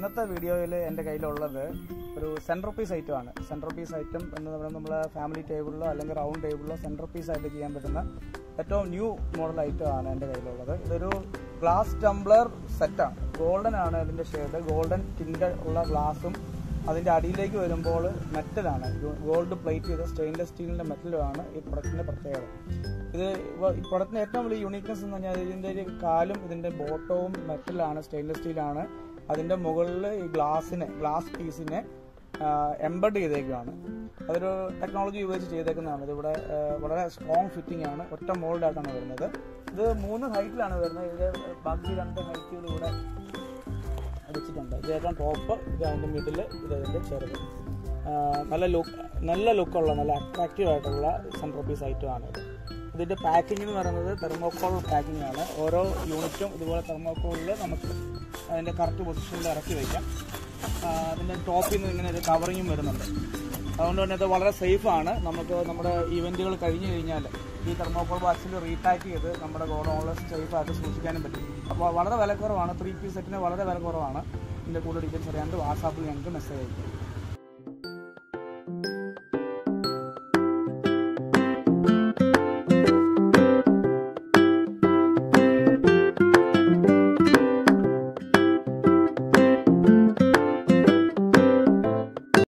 ഇന്നത്തെ വീഡിയോയിൽ എൻ്റെ കയ്യിലുള്ളത് ഒരു സെൻറ്റർ പീസ് ഐറ്റമാണ്. സെൻറ്റർ പീസ് ഐറ്റം എന്ന് പറയുന്നത് നമ്മൾ ഫാമിലി ടേബിളിലോ അല്ലെങ്കിൽ റൗണ്ട് ടേബിളിലോ സെൻറ്റർ പീസായിട്ട് ചെയ്യാൻ പറ്റുന്ന ഏറ്റവും ന്യൂ മോഡൽ ഐറ്റമാണ് എൻ്റെ കയ്യിലുള്ളത്. ഇതൊരു ഗ്ലാസ് ടംബ്ലർ സെറ്റാണ്. ഗോൾഡൻ ആണ് ഇതിൻ്റെ ഷെയ്ഡ്. ഗോൾഡൻ ടിൻഡ് ഉള്ള ഗ്ലാസും അതിൻ്റെ അടിയിലേക്ക് വരുമ്പോൾ മെറ്റലാണ്, ഗോൾഡ് പ്ലേറ്റ് ചെയ്ത സ്റ്റെയിൻലെസ് സ്റ്റീലിൻ്റെ മെറ്റലുമാണ് ഈ പ്രൊഡക്റ്റിൻ്റെ പ്രത്യേകത. ഇത് ഈ പ്രൊഡക്റ്റിന് ഏറ്റവും വലിയ യൂണിക്നെസ് എന്ന് പറഞ്ഞാൽ ഇതിൻ്റെ ഒരു കാലും ഇതിൻ്റെ ബോട്ടവും മെറ്റലാണ്, സ്റ്റെയിൻലെസ് സ്റ്റീലാണ്. അതിൻ്റെ മുകളിൽ ഈ ഗ്ലാസ് പീസിനെ എംബഡ് ചെയ്തേക്കുകയാണ്. അതൊരു ടെക്നോളജി ഉപയോഗിച്ച് ചെയ്തേക്കുന്നതാണ്. ഇതിവിടെ വളരെ സ്ട്രോങ് ഫിറ്റിംഗ് ആണ്. ഒറ്റ മോൾഡായിട്ടാണ് വരുന്നത്. ഇത് 3 ഹൈറ്റിലാണ് വരുന്നത്. ഇത് ബാക്കി 2 ഹൈറ്റുകളിലൂടെ അടിച്ചിട്ടുണ്ട്. ഇത് ഏറ്റവും ടോപ്പ്, ഇത് അതിൻ്റെ മിഡിൽ, ഇത് അതിൻ്റെ ചെറുത്. നല്ല ലുക്കുള്ള നല്ല അട്രാക്റ്റീവ് ആയിട്ടുള്ള സെൻറ്റർ പീസ് ഐറ്റമാണ് ഇത്. ഇതിൻ്റെ പാക്കിംഗ് എന്ന് പറയുന്നത് തെർമോക്കോൾ പാക്കിംഗ് ആണ്. ഓരോ യൂണിറ്റും ഇതുപോലെ തെർമോക്കോളിൽ നമുക്ക് അതിൻ്റെ കറക്റ്റ് പൊസിഷനിൽ ഇറക്കി വയ്ക്കാം. അതിൻ്റെ ടോപ്പിൽ നിന്ന് ഇങ്ങനെ ഒരു കവറിങ്ങും വരുന്നുണ്ട്. അതുകൊണ്ട് തന്നെ ഇത് വളരെ സേഫാണ്. നമുക്ക് നമ്മുടെ ഈവൻറ്റുകൾ കഴിഞ്ഞ് കഴിഞ്ഞാൽ ഈ തെർമോക്കോൾ ബോക്സിൽ റീപാക്ക് ചെയ്ത് നമ്മുടെ ഗോഡൗണിൽ സേഫായിട്ട് സൂക്ഷിക്കാനും പറ്റും. അപ്പോൾ വളരെ വില കുറവാണ്. 3 പീസ് സെറ്റിന് വളരെ വില കുറവാണ്. ഇതിൻ്റെ കൂടുതൽ ഡീറ്റെയിൽസ് അറിയാണ്ട് വാട്സാപ്പിൽ ഞങ്ങൾക്ക് മെസ്സേജ് അയക്കും.